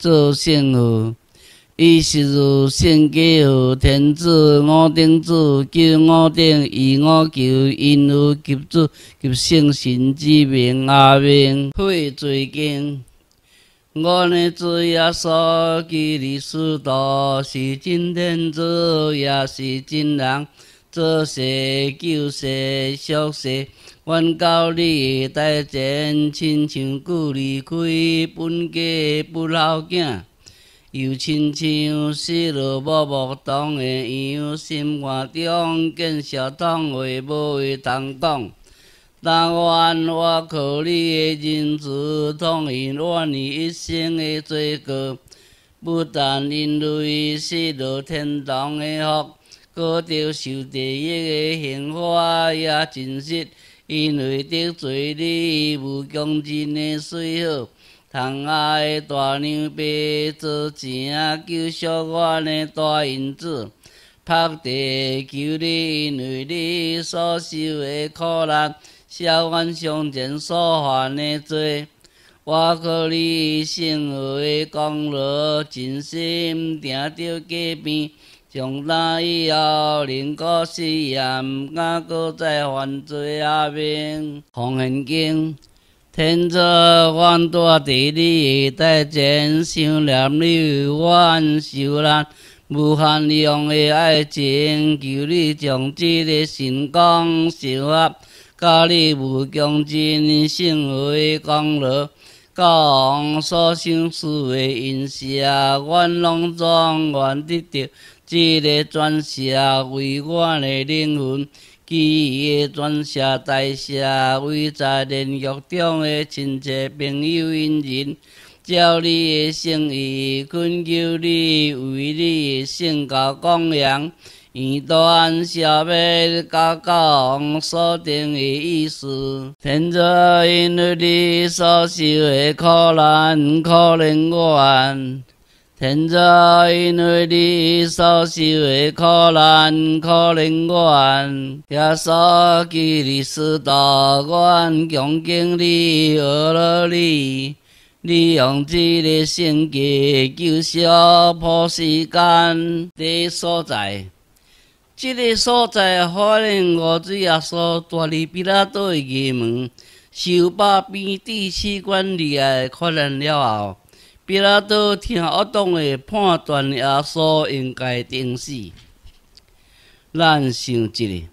做圣号。伊是如圣家号天子五顶子，求五顶以五求，因有及主及圣神之名。阿明。悔罪经。我呢主耶稣基督使徒，是真天子，也是真人。做世救世赎世，愿到你台前，亲像久离开本家不老囝。又亲像死落默默当的羊，心肝中见小痛话，无话通讲。但愿我靠你的仁慈，统现我你一生的罪过，不但因为失落天堂的福，搁着受地狱的刑罚也真实，因为得罪你无穷尽的水好。窗外的大娘白做钱救赎我的大银子，拍地求你，因为你所受的苦难，消阮上前所犯的罪。我靠你圣号的功劳，真心定着假变，从那以后，宁可死也毋敢搁再犯罪。阿明。奉献经。天主，阮住伫你的台前，想念你为阮受难无限量的爱情，求你将这个神光相合，甲你无穷尽圣号的功劳，甲王所想事的因谢，阮拢总愿得到这个转赦，为阮的灵魂。其的转赦代谢，为在炼狱中的亲戚朋友因人，照你的圣意，恳求你为你的圣教供养，圆断消灭甲教皇所定的意思。天主，因为你所受的苦难，可怜阮。天主，因为你所受的苦难，可怜阮。耶稣基督使徒，阮恭敬你，学了你。你用这个圣洁救赎普世间的所在，这个所在发现我主耶稣带入彼拉多的衙门，受百鞭第四关厉害苦难了后。彼拉多听恶党的判断，耶稣应该钉死。咱想一个，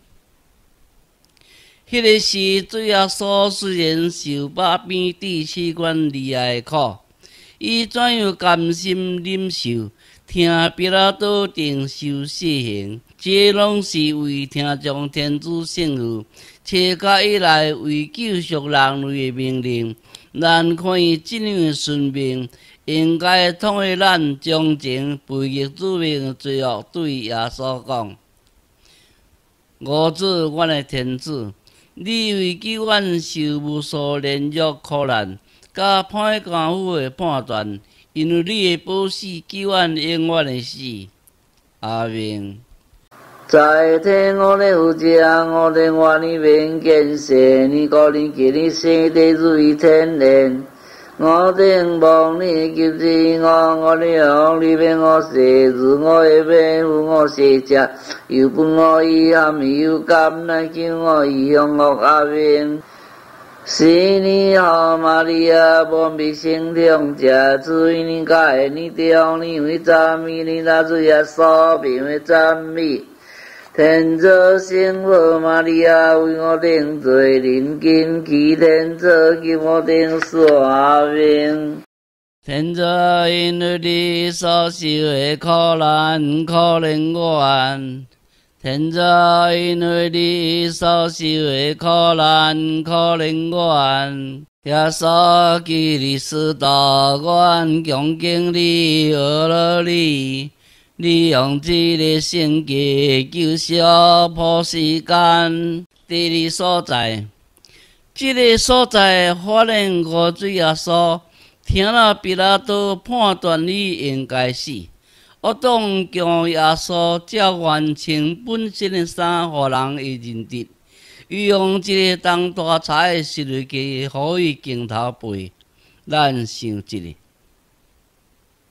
迄个时，主耶稣虽然受百鞭第四关厉害苦，伊怎样甘心忍受？听彼拉多定受死刑，这拢是为听从天主圣谕，且甲以来为救赎人类的命令。咱看伊这样的顺命。应该统合咱将前背逆主命的罪恶，对耶稣讲：我主，阮的天主，你为救阮受无数炼狱苦难，甲判官府的判断，因为你的宝死救阮永远的死。阿明。 在天我的父家，我的我的面见世，你高你给你生的如天然。我定望你及至我的用里面我写如我的面负我写家，又不我遗憾又甘来救我遗用我阿明。是你好玛利亚，保庇圣灵家，至于你该你中，你为赞美你那主耶稣并为赞美。天主圣母玛利亚为我定罪，临近其天主给我定死。阿明。 天主，因为你所受的苦难，可怜阮。天主，因为你所受的苦难，可怜阮。耶稣基督使徒，阮恭敬你，学了你。你用这个圣洁救赎普世间第二所在，这个所在发现我主耶稣听了彼拉多判断你应该死，恶党将耶稣照完穿本身的衫，互人会认得，又用这个当大柴的十字架，互伊镜头背。咱想一个。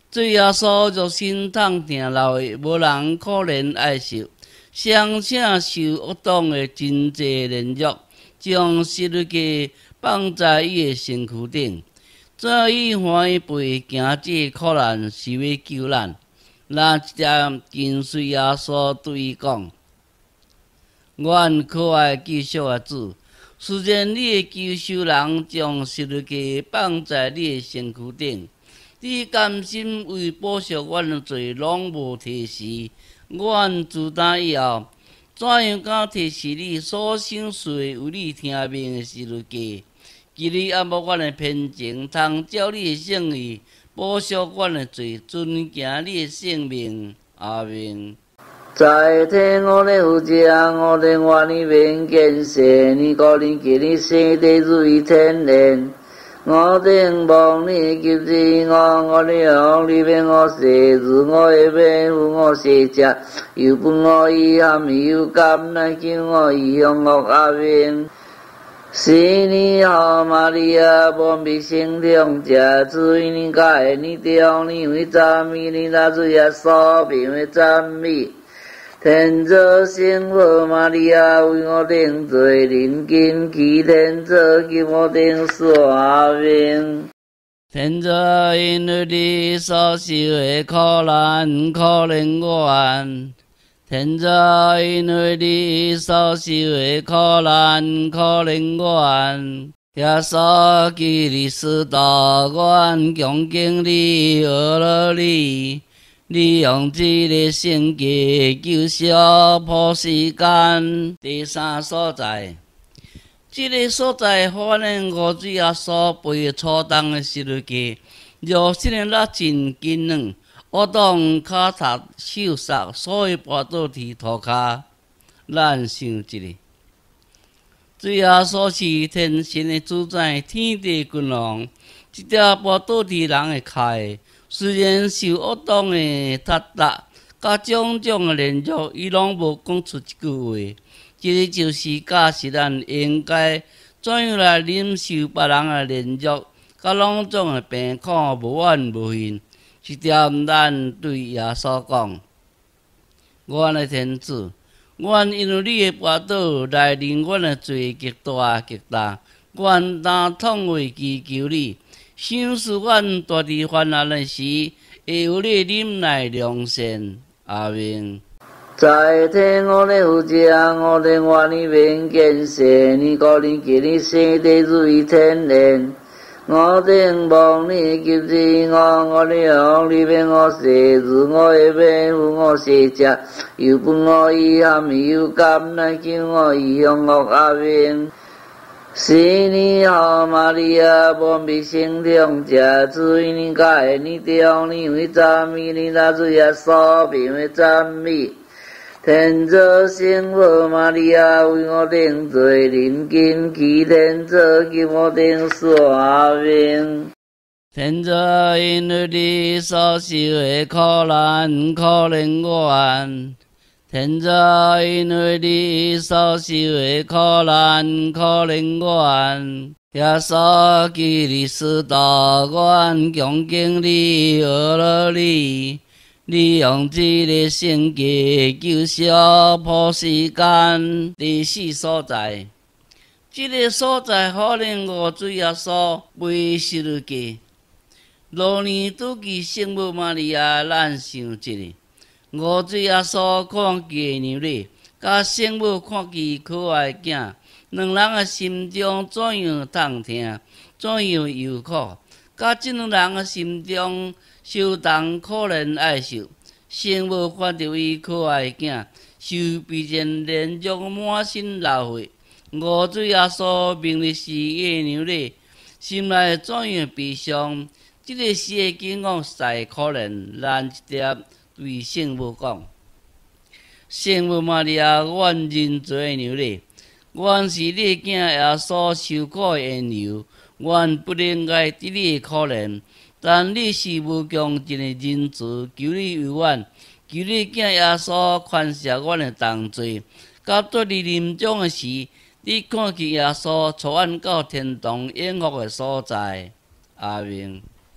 做耶稣肉身痛疼老的，无人可怜爱受，相请受恶党的真济凌辱，将十字架放在伊的身躯顶。早已欢喜背行这苦难，是要救咱。咱一点跟随耶稣对伊讲：阮可爱救赎的主，虽然你的救赎人将十字架放在你的身躯顶。你甘心为补赎阮的罪，拢无提示。阮自打以后，怎样敢提示你所想随为你听命的十字架？今日按无阮的偏情，通照你的圣意补赎阮的罪，尊敬你的性命。阿明。 在天我的父家，我的愿你面见世，你高你给你生地如天然。我定望你及至我的用里面我写字，我的面负我写只，又本我遗憾又甘来救我遗向我阿明。是你好玛利亚，保庇圣中者，主因你改你调你为赞美你那主耶稣并为赞美。天主圣母玛利亚为我定罪，临近祈天主给我定说阿明。 天主因为你所受的苦难，可怜阮。天主因为你所受的苦难，可怜阮。耶稣基督使道，阮恭敬你，阿罗你。你用这个圣洁救赎普世间。第三所在，这个所在反映五主耶稣背初当的十字架，肉身的力真坚软，恶党脚踏手杀，所以跋倒伫涂骹。咱想一个，主耶稣是天神的主宰，天地君王，一条跋倒伫人的骹。虽然受恶党的挞伐，甲种种的凌辱，伊拢无讲出一句话。这个就是假使咱应该怎样来忍受别人的凌辱，甲种种的病苦，无怨无恨。一点咱对耶稣讲：阮的天主，阮因为你的跋倒来令阮的罪极大极大，阮当痛悔祈求你。想使阮大地患难的时，会有你忍耐良善。阿明。 在天我的父家，我的愿你面见世，你高你给你生地如天然。我定望你及至我的用里面我写字，我的面负我写只，又本我遗憾又甘来救我遗向我阿明。是你好玛利亚，保庇圣中者，主因你改你调你为赞美你那主耶稣并为赞美。天主圣母玛利亚为我定罪，临近祈天主给我定说阿明。 天主因为你所受的苦难，可怜阮。天主因为你所受的苦难，可怜阮。耶稣基督使道，阮恭敬你，阿罗你。你用这个圣洁救赎普世间。第四所在，这个所在可能五主耶稣背十字架。罗年拄记圣母玛利亚，咱想一个。五主耶稣看见牛咧，甲圣母看见可爱囝，两人的心中怎样痛疼，怎样忧苦？甲这两人的心中相同可怜爱受。圣母看到伊可爱囝，受必然连续满身流血。五主耶稣明日是夜牛咧，心内怎样悲伤？这个时的景况实可怜，咱一点。对圣母讲，圣母玛利亚，阮认罪牛咧，阮是你的囝耶稣受苦的缘由，阮不应该得你的可怜，但你是无穷尽的仁慈，求你为阮，求你囝耶稣宽赦阮的重罪，到对你临终的时，你看见耶稣带阮到天堂永福的所在。阿明。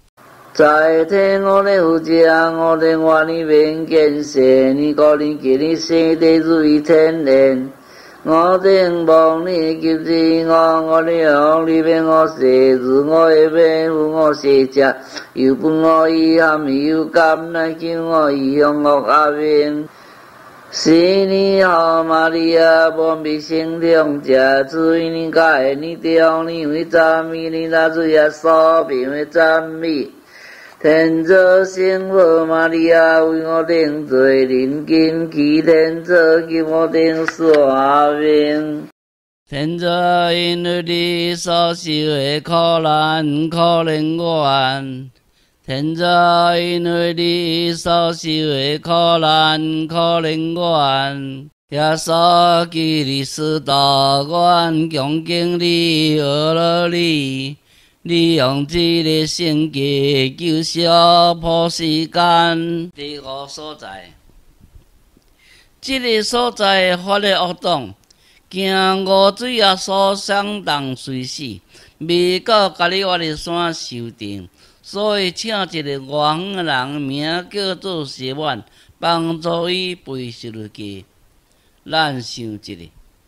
在天我的有情，我的愿你免见世，你高你给你生地如意天然。我定望你及至我的用你免我世，如我的免负我世者，又本我意含有感来救我意向恶阿明。是你好玛利亚，帮必生中者，至于你改你调你为赞美你那主耶稣，并为赞美。天主圣母玛利亚为我定罪，临今祈天主给我定恕阿明。 天主因为你所受的苦难，可怜我。天主因为你所受的苦难，可怜我。耶稣基督使徒，阮恭敬你，阿罗你。你用这个圣洁救赎破世间。第五所在，这个所在发的恶动，行五水耶稣相当随死，未到加利瓦利山受定，所以请一个外乡的人，名叫做西满，帮助伊背十字架。咱想一个，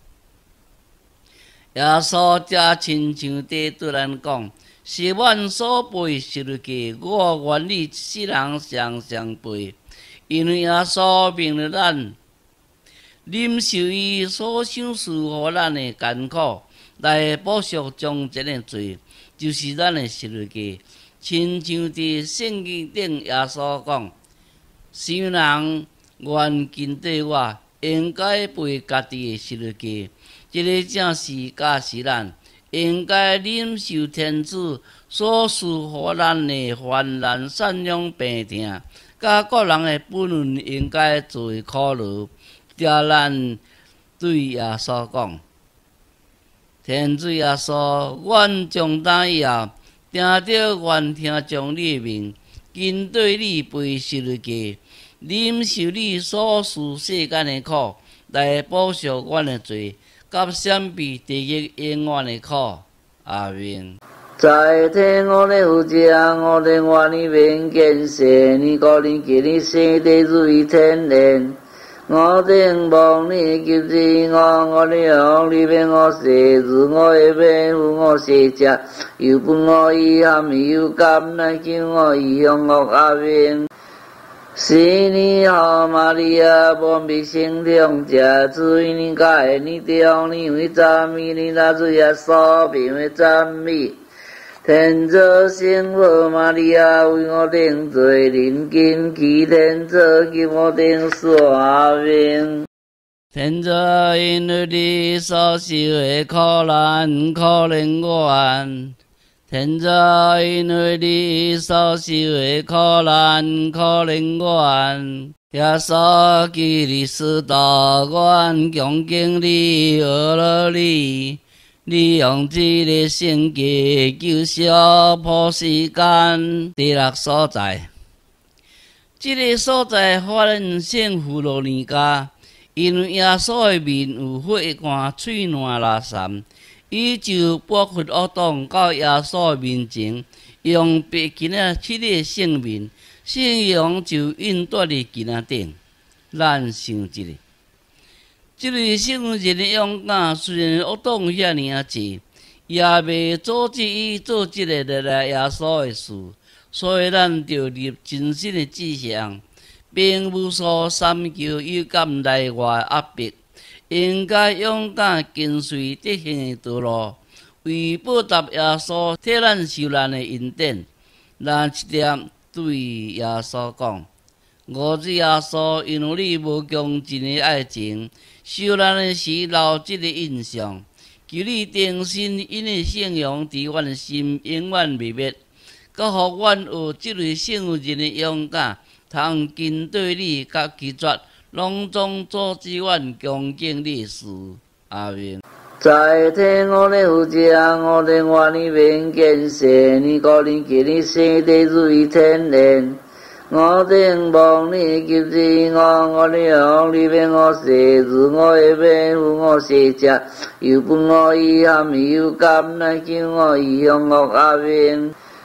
耶稣才亲像地对咱讲。是阮所背十字架，我愿你世人常常背，因为耶稣命了咱忍受伊所想事予咱的艰苦，来补赎从前的罪，就是咱的十字架。亲像伫圣经顶耶稣讲：谁人愿跟对我，应该背家己的十字架。这个正是假是咱。应该忍受天主所赐予咱的患难、赡养、病痛，甲各人的本分，应该作为苦劳。叫咱对耶稣讲：天主耶稣，阮从今以后，定着愿听从你的命，跟对你背十字架，忍受你所赐世间的苦，来补赎阮的罪。甲闪避地狱永远的苦，阿明。 在天我的有情，我的愿你免见世，你高你给你生地如意天然。我定望你及至我的用你免我世，如我的免负我世者，又本我意含有感来救我意向恶阿明。是你好玛利亚，帮必生中者，至于你改你调你为赞美你那主耶稣，并为赞美。天主圣母玛利亚为我定罪，临今祈天主给我定恕阿明。 天主因为你所受的苦难，可怜我。天主因为你所受的苦难，可怜我。耶稣基督使徒，阮恭敬你，阿罗你。你用这个圣洁救赎破世间。第六所在，这个所在发现圣弗罗尼迦，因为耶稣的面有血汗，嘴烂拉散。伊就拨开恶党到耶稣面前，用白金仔七个圣面，圣阳就印在伫金仔顶。咱想一个，这个圣人的勇敢，虽然恶党遐尔济，也袂阻止伊做这个热爱耶稣的事。所以咱着立真心的志向，并无所三求有感内外压迫。应该勇敢跟随德行的道路，为报答耶稣替咱受难的恩典。咱一点对耶稣讲：我主耶稣，因为你无穷尽的爱情，受难的时留这个印象，求你定心因的圣容伫阮的心永远未灭，佮互阮有这类圣人的勇敢，通跟对你甲拒绝。拢总阻止阮恭敬你事，阿明。 在天我的有情，我的愿你免见世，你高你给你生地如意天然。我定望你及至我的用你免我世，如我的免负我世者，又本我意含有感来救我意向恶阿明。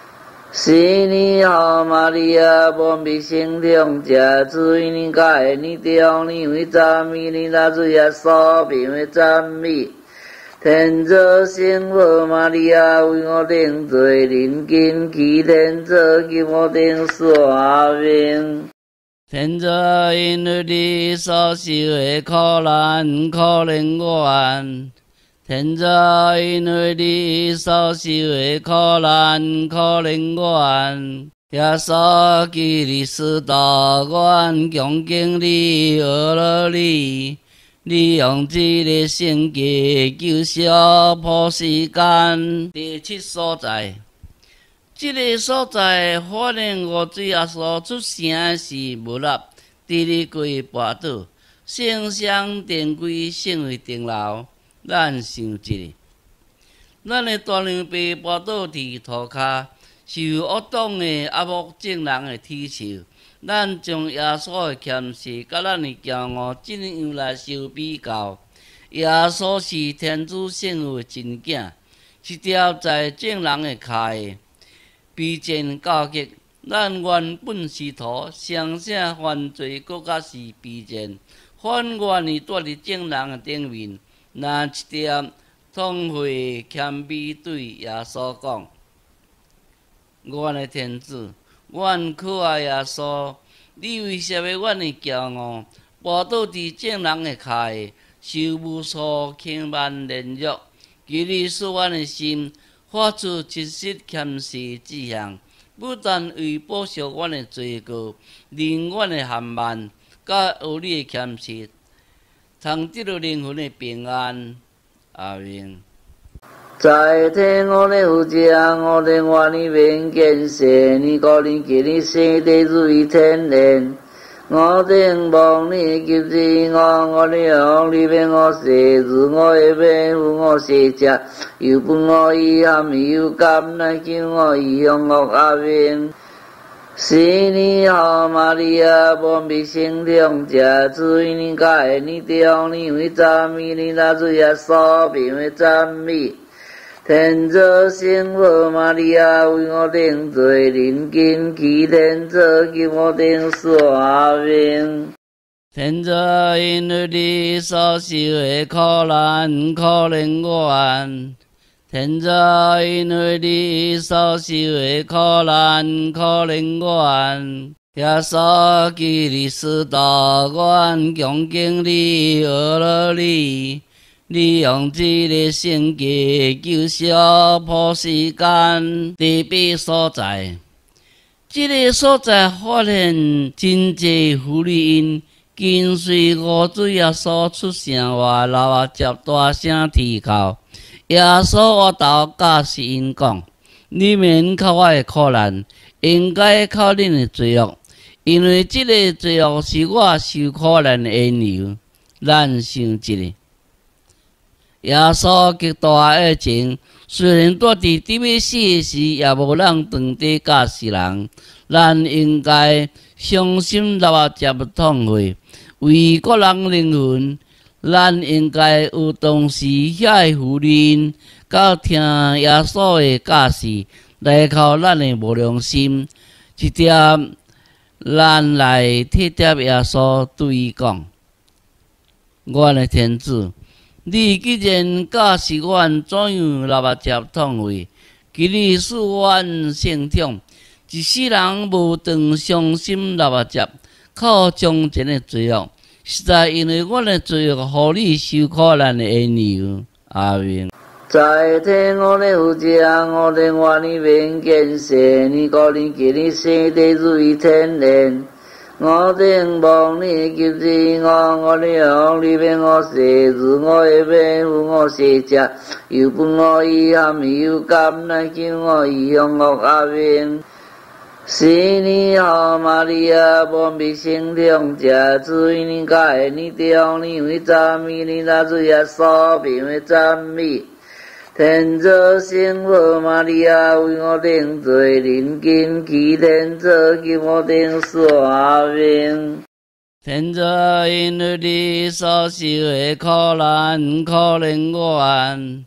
是你好玛利亚，保庇圣中，假主因你改你调你为赞美你那主耶稣并为赞美。天主圣母玛利亚为我定罪，临近祈天主给我定说明。 天主因为你所受的苦难，可怜我。天主因为你所受的苦难，可怜我。耶稣基督使徒，阮恭敬你，阿罗你。你用这个圣洁救赎普世间第七所在，这个所在反映我主耶稣出声是无力，伫你归跋倒，圣上殿柜成为定楼。咱想一个，咱的大娘被跋倒伫涂骹，受恶党的压迫正人的体受。咱将耶稣的谦虚甲咱的骄傲怎样来相比较？耶稣是天主圣父的真囝，一条在正人的骹的卑贱教极。咱原本是徒，相胜犯罪，搁较是卑贱，反愿意住伫正人的顶面。那一点痛悔谦卑对耶稣讲：阮的天主。阮可爱耶稣，你为什么阮的骄傲，跋倒伫正人的骹下，受无数轻慢凌辱？求你使阮的心发出一实谦虚志向，不但为补赎阮的罪过，令阮的含慢，甲学你的谦虚，通得到灵魂的平安。阿明。 在天我的父将，我的愿你免见世，你个人给你生地如意天然。我定望你及至我的用你免我世，如我的免负我世者，又不我遗憾，又甘来救我遗向我阿明。是你好玛利亚，保庇圣中，假主因你改你调你为赞美你那主耶稣并为赞美。天主圣母玛利亚为我定罪，临近祈天主给我定说明。 天主因为你所受的苦难，可怜我。天主因为你所受的苦难，可怜我。耶稣基督使徒，阮恭敬你，阿罗你。你用这个圣洁救赎普世间第八所在，这个所在发现真济福利因跟随我主耶稣出声话，老啊接大声啼哭。耶稣我头教是因讲：你免靠我的苦难，应该靠恁的罪恶，因为这个罪恶是我受苦难的缘由。咱想一个。耶稣极大爱情，虽然住伫地面死时，也无人长地教世人。咱应该伤心落接痛悔，为个人灵魂，咱应该有当时遐个福利，甲听耶稣的教示，来靠咱的无良心，一点咱来体贴耶稣对伊讲：我的天主。你既然教示阮怎样来接痛悔，求你使阮成长，一世人无当伤心来接，靠从前的罪恶，实在因为阮的罪恶，互你受苦难的缘由。阿明。 在天我的父将，我的愿你免见世，你个人给你生地如意天然。我定望你及至我的用你免我世，如我的免负我世者，又不我遗憾，又甘来救我遗向我阿明。是你好玛利亚，保庇圣中，假主因你改你调你为赞美你那主耶稣并为赞美。天主圣母玛利亚为我定罪，临近祈天主给我定说明。 天主因为你所受的苦难，可怜我。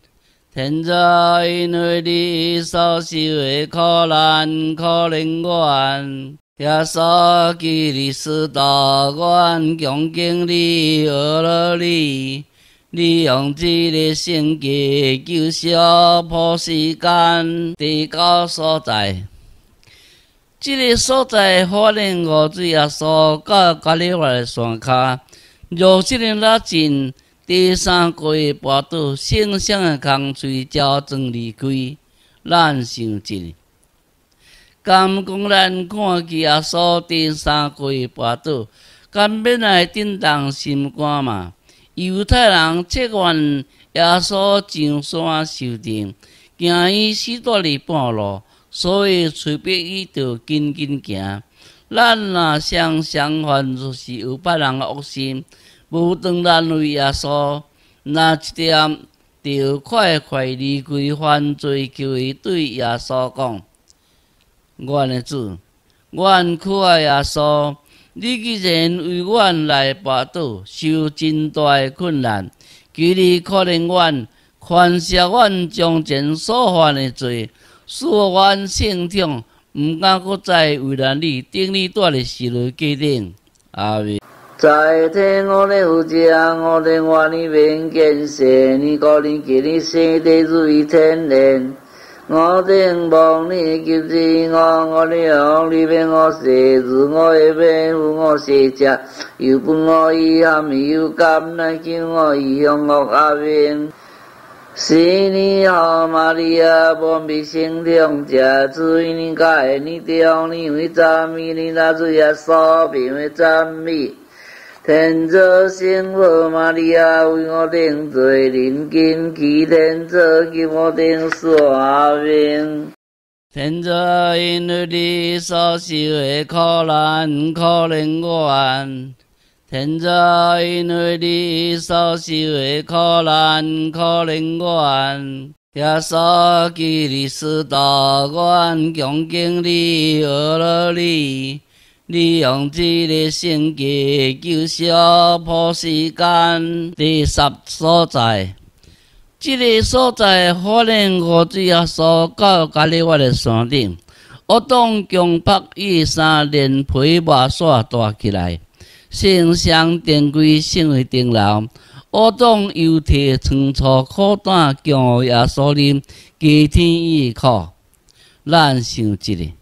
天主，因为你所受的苦难，可怜阮。耶稣基督使徒，阮恭敬你，阿罗你。你用这个圣洁救赎普世间地高所在，这个所在法令五水耶稣到加利瓦的山骹，若这个拉近第三季跋倒，圣上的空喙照装离开，咱想一。甘讲咱看见耶稣第三季跋倒，甘免来震动心肝嘛？犹太人切愿耶稣上山受定，行伊许多日半路，所以催逼伊着紧紧行。咱若相反，就是有别人的恶心，无当咱为耶稣，那一点着快离开犯罪，求伊对耶稣讲：阮的主，阮可爱耶稣。你既然为阮来跋倒，受真大的困难，求你可怜阮，宽赦阮从前所犯的罪，使阮圣宠，毋敢搁再为难你，顶你住的时路决定。阿弥。 在天我的父将，我的愿你免见世，你高你给你生地如天然。我定望你及至我的用你免我世，如我的免负我世者，又分我遗憾，又甘来救我异乡恶阿面。是你好玛利亚，保庇圣宠者，主因你改你调你为赞美你那主耶稣并为赞美。天主圣母玛利亚为我定罪，临近祈天主给我定数阿明。 天主因为你所受的苦难，可怜阮。天主因为你所受的苦难，可怜阮。耶稣基督使徒，阮恭敬你，阿罗你。你用这个圣洁救赎普世间第10所在，这个所在法令五水耶稣到加利瓦的山顶，我当强迫伊3连皮麻线带起来，圣上殿柜圣为顶楼，我当犹提仓促苦胆强耶稣啉，加天意苦，咱想一个。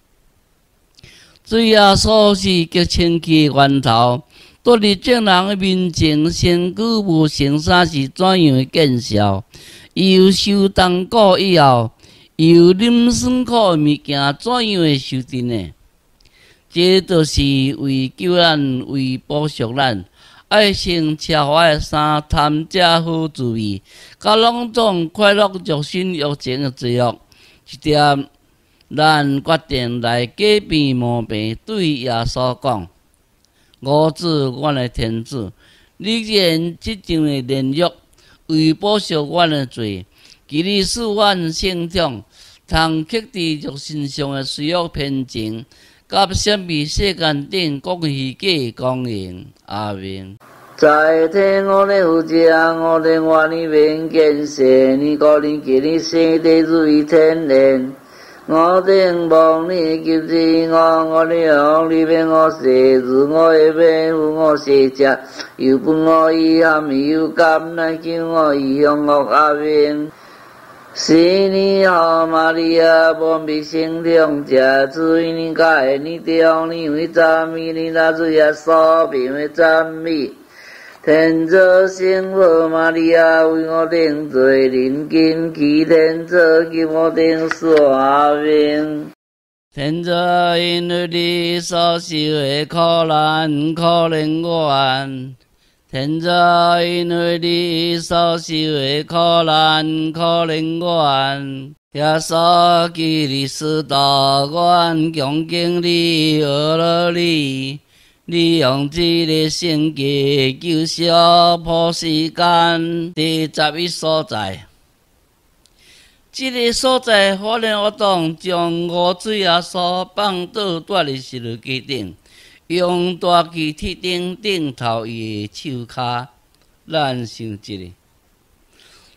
水耶稣是极清气源头，倒伫众人的面前，身躯无成衫是怎样的见效？又受冻苦以后，又啉酸苦的物件，怎样的受尽呢？这就是为救咱，为保赎咱，爱穿奢华的衫，贪食好滋味，甲拢总快乐肉身欲情的罪恶，一点。咱决定来改变毛病，对耶稣讲：我主，阮的天主，你既然即样的连约，为保赎阮的罪，求你使阮圣宠，通克制肉身上的罪恶偏情，甲什么世间顶各虚假的光荣。阿明。 在天我的父将，我的愿你免见世，你高你给你生地如天然。我定望你及至我的用你免我世，如我的免负我世者，又分我遗憾，又甘来救我异乡恶阿面。是你好玛利亚，保庇圣宠者，主因你改你调你为赞美你那主耶稣并为赞美。天主圣母玛利亚为我定罪，临近祈天主给我定数阿明。 天主因为你所受的苦难，可怜阮。天主因为你所受的苦难，可怜阮。耶稣基督使徒，阮恭敬你，阿罗你。你用这个圣洁救赎普世间第11所在，这个所在法令活动将五水耶稣放倒带入石头基顶，用大旗铁钉钉头伊的手骹，咱想一个。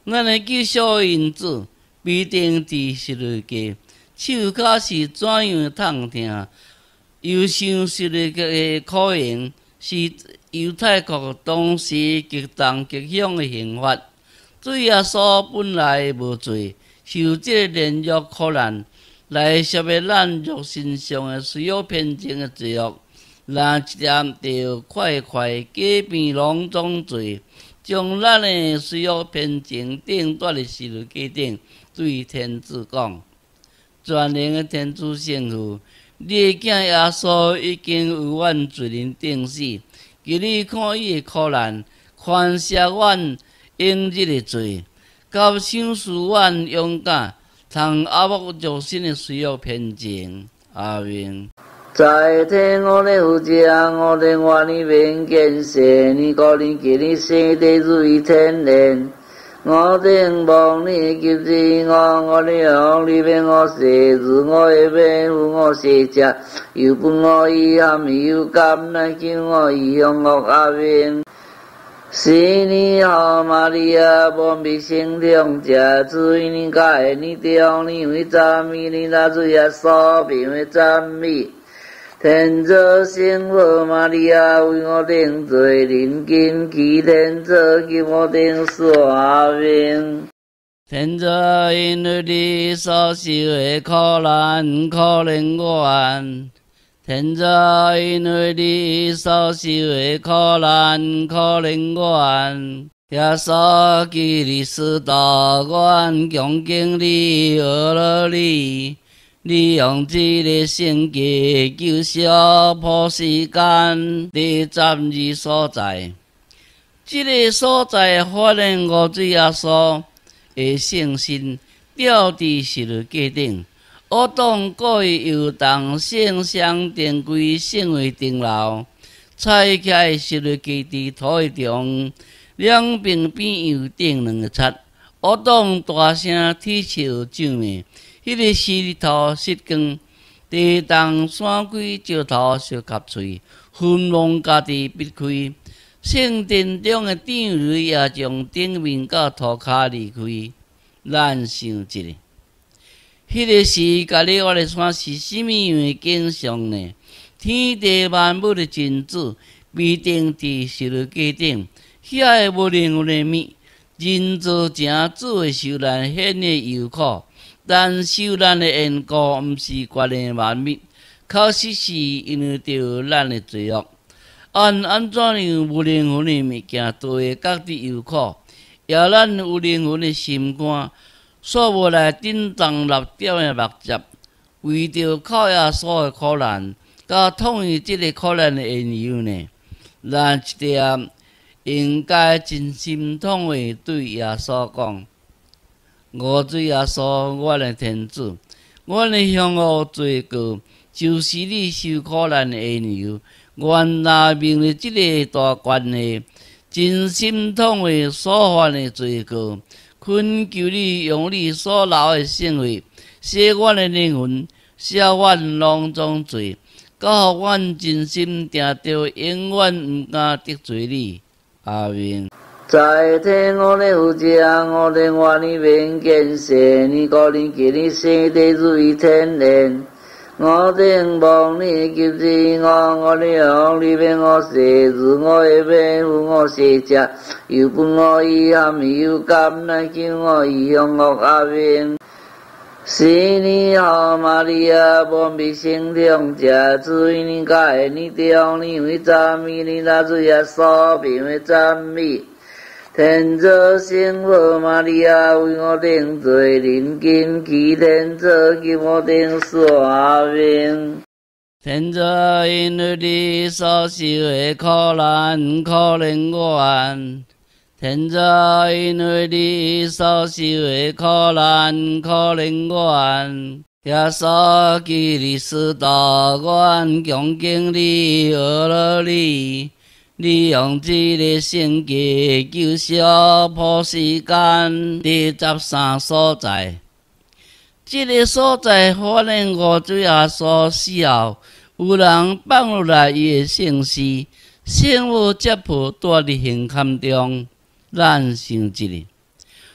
咱的救赎因子必定伫十字架，手脚是怎样痛疼？忧伤十字架的苦刑，是犹太国当时极重极凶的刑罚。主耶稣本来无罪，受这连续苦难，来消灭咱肉身上的所有偏见的罪恶。咱一点就快快改变两种罪，将咱的所有偏见钉在十字架顶，对天主讲：全能的天主圣父，你的囝耶稣已经为阮罪人定死，求你看伊的苦难，宽赦阮应日的罪，甲赏赐阮勇敢，通压服肉身的所有偏见。阿明。 在天我的父将，我的愿你免见世，你高你给你生地如意天然。我定望你及至我的用你免我世，如我的免负我世者，又本我遗憾又甘来救我异乡恶阿明。是你好玛利亚，蒙蔽圣灵者，主因你改你中，你为赞美你那主耶稣，并为赞美。天主圣母玛利亚为我定罪，人间祈天主给我定死阿明。 天主因为你所受的苦难，可怜阮。天主因为你所受的苦难，可怜阮。耶稣基督使道，阮恭敬你，阿罗你。你用这个圣洁救赎普世间的12所在，这个所在发现我主耶稣的圣心吊伫十字架顶，我当各位游荡圣上殿柜圣位顶楼，踩起十字架伫土地中，两边边有钉2个叉，我当大声啼笑唱鸣。迄个石头失光，地动山龟石头相夹喙，分往家己逼开。圣殿中的长女也从顶面到涂骹离开。咱想一下，迄个时甲你我的山是甚物样的景象呢？天地万物的真主必定伫十字架顶，遐个无灵魂的物，人造成主的受难显的忧苦。但受难的缘故，毋是关的万物，确实是因为着咱的罪恶。安怎样无灵魂的物件，都会觉得忧苦，也咱有灵魂的心肝，所无来顶重6点的目睭，为着靠耶稣的苦难，甲统一这个苦难的缘由呢？咱一点应该真心痛的对耶稣讲。我主耶稣，我的天主，我的向恶罪过，就是你受苦难的缘由。愿拿明日这个大关的真心痛的所犯的罪过，恳求你用你所留的圣血，洗阮的灵魂，赦阮两种罪，教阮真心定着永远毋敢得罪你。阿明。 在天我的父将，我的愿你免见世，你高你给你生地如意天然。我定望你及至我的用你免我世，如我的免负我世者，又本我遗憾又甘来救我异乡恶阿明。是你好玛利亚，蒙蔽圣灵者，主因你改你中，你为赞美你那主耶稣，并为赞美。天主圣母玛利亚为我定罪，人间祈天主给我定死阿明。 天主因为你所受的苦难，可怜阮。天主因为你所受的苦难，可怜阮。耶稣基督使道，阮恭敬你，阿罗你。你用这个圣洁救赎普世间的13所在，这个所在发现我主耶稣死后，有人放落来伊的圣尸，圣母接抱带伫刑龛中。咱想一下，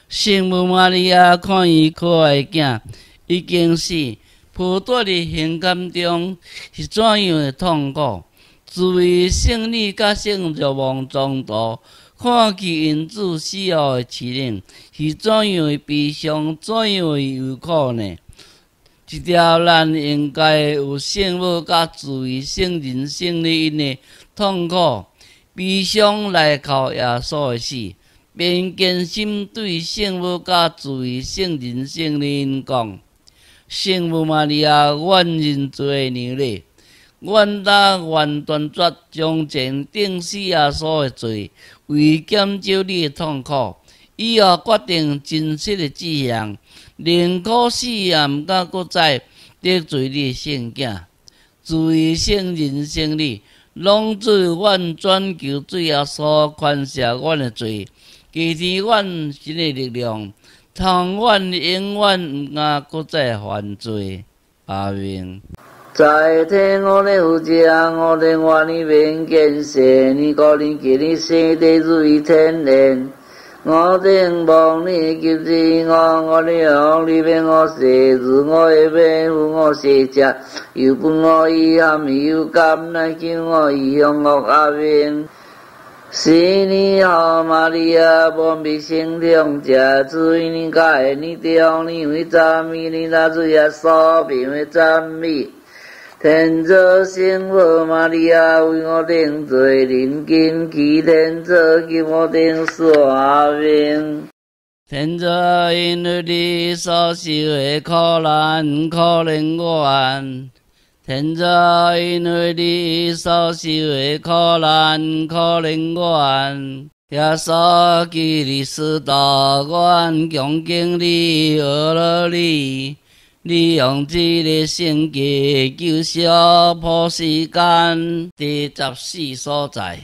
圣母玛利亚看伊可爱囝已经死，抱在伫刑监中是怎样的痛苦？自为胜利甲圣若望中途，看其因子死后的凄冷，是怎样的悲伤，怎样的忧苦呢？一条咱应该有圣母甲自为圣人圣女因的痛苦、悲伤来靠耶稣的死，便坚心对圣母甲自为圣人圣女因讲：圣母玛利亚，阮认罪的娘咧！阮愿断绝将前定死耶稣的罪，为减少你的痛苦，以后决定真实的志向，宁可死也毋敢搁再得罪你的圣囝。自为圣人圣女，拢做阮转求主耶稣宽赦阮的罪，加添阮新的力量，通阮永远毋敢搁再犯罪。阿明。 在天我的父将，我的愿你免见世，你个人给你生地如意天然。我定望你及至我的用你免我世，如我的免负我世者，又本我遗憾又甘来救我异乡恶阿明。是你好玛利亚，蒙蔽圣灵者，主因你改你中，你为赞美你那主耶稣，并为赞美。天主圣母玛利亚为我定罪，临近祈天主给我定死阿明。 天主因为你所受的苦难，可怜阮。天主因为你所受的苦难，可怜阮。耶稣基督使道，阮恭敬你，阿罗你。你用这个圣洁救赎普世间第14所在，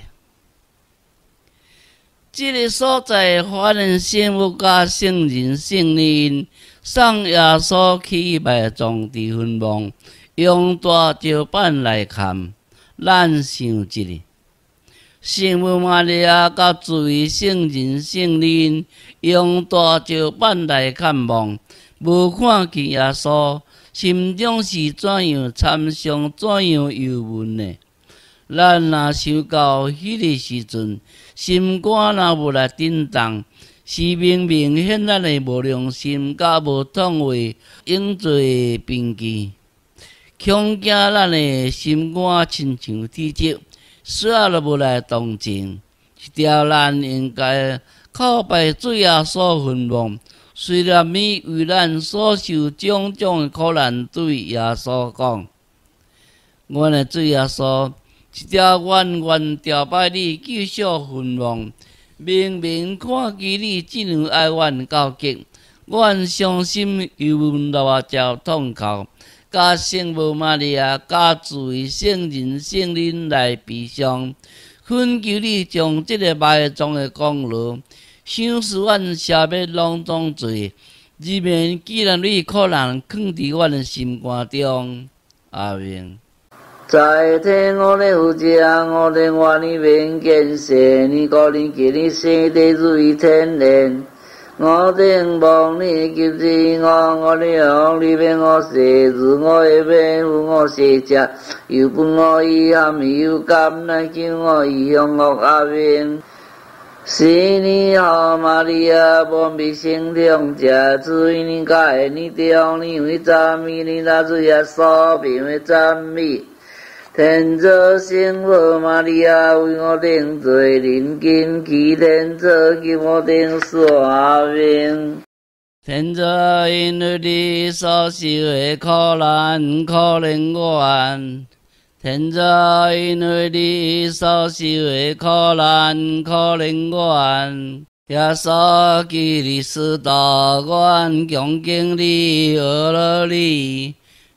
这个所在发现圣母甲圣人圣女送耶稣去埋葬伫坟墓，用大石板来看，咱想一个，圣母玛利亚甲自为圣人圣女用大石板来看墓。无看见耶稣，心中是怎样惨伤，怎样忧闷呢？咱若想到迄个时阵，心肝若无来震动，是明明显咱的无良心，甲无痛悔应做的凭据，恐惊咱的心肝亲像铁质，煞都无来同情。一条咱应该靠拜主耶稣坟墓。虽然你为咱所受种种的苦难，对耶稣讲：“阮的主耶稣，一条愿朝拜你救赎坟墓，明明看见你这样爱阮到极，阮伤心忧闷落照痛哭，甲圣母玛利亚，甲自为圣人圣女来悲伤，恳求你将这个埋葬的功劳。”想使阮消灭拢总罪，以免既然你可能放伫阮的心肝中。阿明。 在天我的父将，我的愿你免见世，你个人给你生地如意天然。我定望你及至我的用你免我世，如我的免负我世者，又本我遗憾又甘来救我异乡恶阿明。是你好玛利亚，蒙蔽圣灵者，主因你改你中，你为赞美你那主耶稣，并为赞美。天主圣母玛利亚为我定罪，临近祈天主给我定死阿明。 天主因为你所受的苦难，可怜阮。天主因为你所受的苦难，可怜阮。耶稣基督使道，阮恭敬你，阿罗你。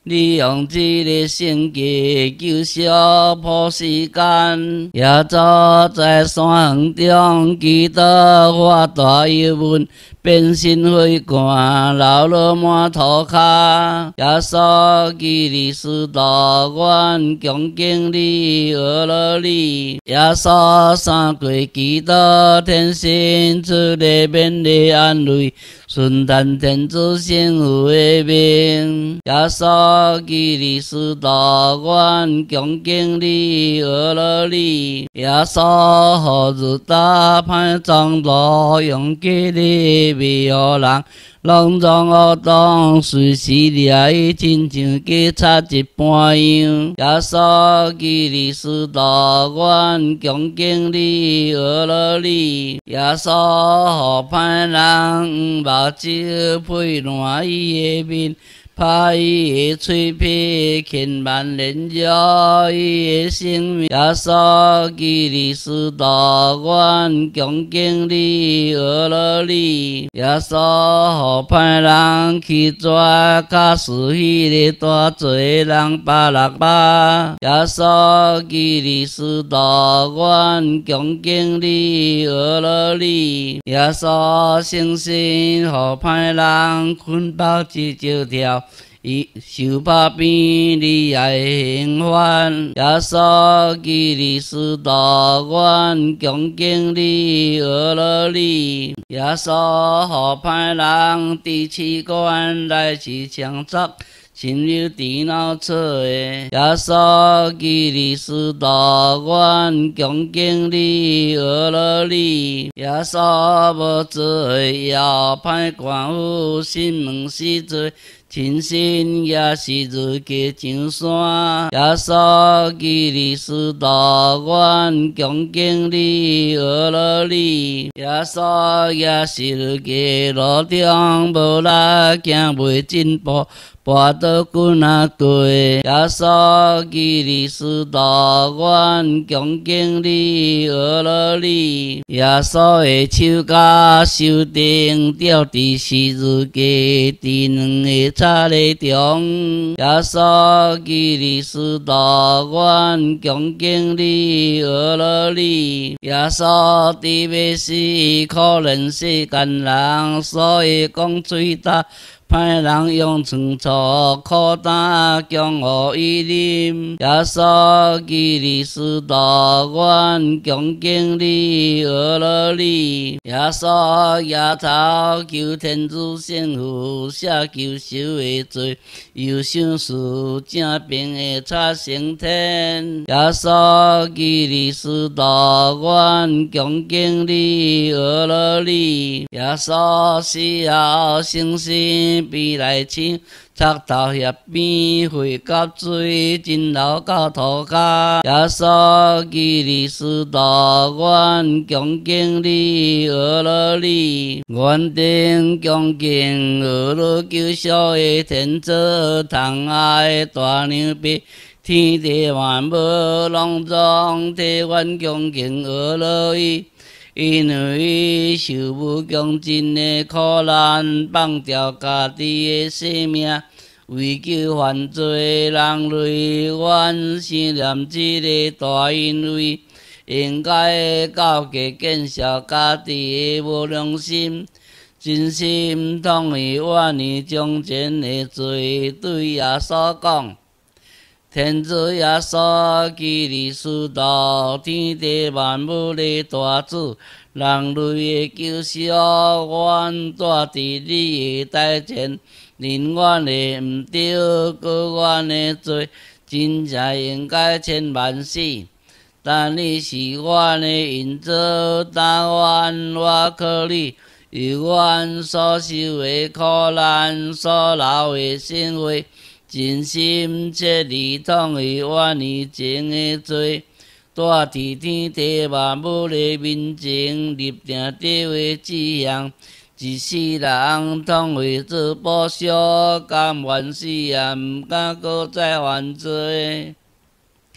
利用这个圣洁救赎破世间，也早在山园中，祈祷发大忧闷，变身火寒，流落满涂骹。耶稣基利斯多，阮恭敬你，阿罗你。耶稣三过祈祷，天神出来免你安慰。顺谈天主圣父的名，耶稣基利斯多，阮恭敬你，阿罗你。耶稣何日打歹庄路，用吉利庇护人，拢总学堂随时掠伊，亲像警察一般样。耶稣基利斯多，阮恭敬你，阿罗你。耶稣互歹人目睭配烂伊的面，拍伊的嘴皮，千万连着伊的生命。耶稣基利斯多，阮恭敬你，阿罗你。耶稣互歹人去抓，假使迄个大罪人巴拉巴。耶稣基利斯多，阮恭敬你，阿罗你。耶稣圣神互歹人捆绑一条条。伊受拍扁，你也会兴奋。耶稣基利斯多，阮恭敬你，阿罗你。耶稣互歹人伫试管来是枪杀，亲友电脑出的。耶稣基利斯多，阮恭敬你，阿罗你。耶稣无罪，要歹官府，审问死罪。亲身也是如家上山，耶稣基利斯多，阮恭敬你，阿罗你。耶稣也是如家路中无力，行袂进步。跋倒滚啊过，耶稣基利斯多，阮恭敬你，阿罗你。耶稣的手甲手钉吊伫十字架，伫两个叉个中。耶稣基利斯多，阮恭敬你，阿罗你。耶稣伫要死，可怜世间人，所以讲嘴大。歹人用床醋苦胆，强互伊啉。耶稣基利斯多，阮恭敬你，阿罗你。耶稣夜头求天主圣父赦救赎的罪，又想事正平的插升天。耶稣基利斯多，阮恭敬你，阿罗你。耶稣死后升天。比来请插头叶边，血甲水真流到涂骹。耶稣基利斯多，阮恭敬你，阿罗你。愿定恭敬阿罗救赎的天主，疼爱的大牛逼。天地万物拢总替阮恭敬阿罗伊。因为伊受不恭敬的苦难，放掉家己的性命，为救犯罪人类，阮想念这个大恩惠，应该告诫见笑家己的无良心，真心同意愿意将前的罪对耶稣讲。天主耶稣基利斯多，天地万物的大主，人类的救赎，阮住伫你的台前，认阮的毋对，告阮的罪，真正应该千万死。但你是阮的因主，但愿我靠你，由阮所受的苦难，所流的鲜血。真心切意同意愿意情的罪，住伫天地万物的面前，立定这位志向，一世人同为做报赎，甘愿死也毋敢搁再犯罪。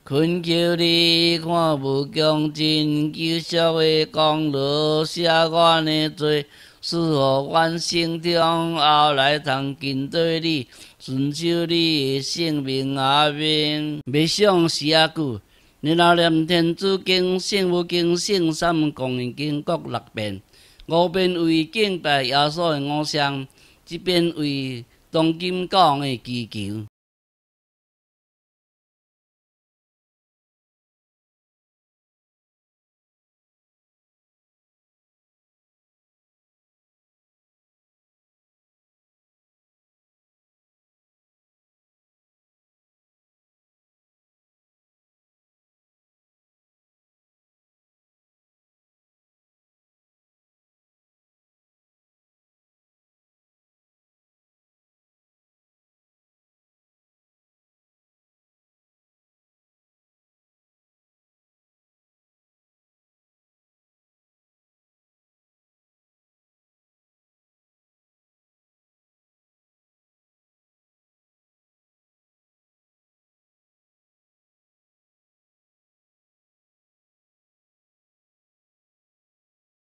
恳求你看无强真救赎的功劳，写阮的罪，使互阮生中后来通跟对你，遵守你的圣命。阿们。未想时啊久，然后念天主经、圣母经、圣三公义经各6遍，5遍为敬拜耶稣的偶像，1遍为当今讲的祈求。